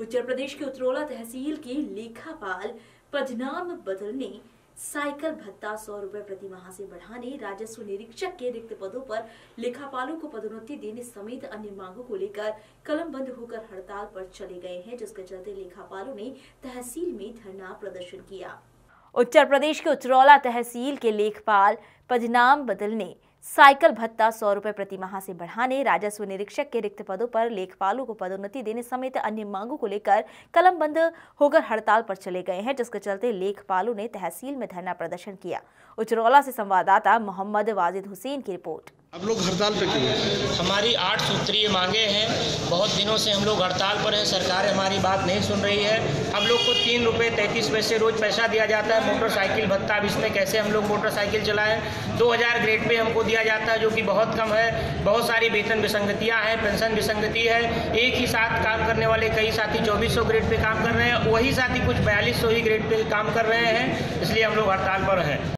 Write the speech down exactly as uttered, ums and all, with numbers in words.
उत्तर प्रदेश के उतरौला तहसील के लेखापाल पदनाम बदलने, साइकिल भत्ता सौ रुपए प्रति माह से बढ़ाने, राजस्व निरीक्षक के रिक्त पदों पर लेखापालों को पदोन्नति देने समेत अन्य मांगों को लेकर कलमबंद होकर हड़ताल पर चले गए हैं, जिसके चलते लेखापालों ने तहसील में धरना प्रदर्शन किया। उत्तर प्रदेश के उतरौला तहसील के लेखपाल पदनाम बदलने, साइकिल भत्ता सौ रुपए प्रति माह से बढ़ाने, राजस्व निरीक्षक के रिक्त पदों पर लेखपालों को पदोन्नति देने समेत अन्य मांगों को लेकर कलमबंद होकर हड़ताल पर चले गए हैं, जिसके चलते लेखपालों ने तहसील में धरना प्रदर्शन किया। उतरौला से संवाददाता मोहम्मद वाजिद हुसैन की रिपोर्ट। अब लोग हड़ताल पे क्यों हैं? हमारी आठ सूत्रीय मांगे हैं। बहुत दिनों से हम लोग हड़ताल पर हैं। सरकार हमारी बात नहीं सुन रही है। हम लोग को तीन रुपये तैंतीस पैसे रोज पैसा दिया जाता है मोटरसाइकिल भत्ता। अब इसमें कैसे हम लोग मोटरसाइकिल चलाएं? दो हज़ार ग्रेड पे हमको दिया जाता है, जो कि बहुत कम है। बहुत सारी वेतन विसंगतियां हैं, पेंशन विसंगति है। एक ही साथ काम करने वाले कई साथी चौबीस सौ ग्रेड पे काम कर रहे हैं, वही साथी कुछ बयालीस सौ ही ग्रेड पे काम कर रहे हैं। इसलिए हम लोग हड़ताल पर हैं।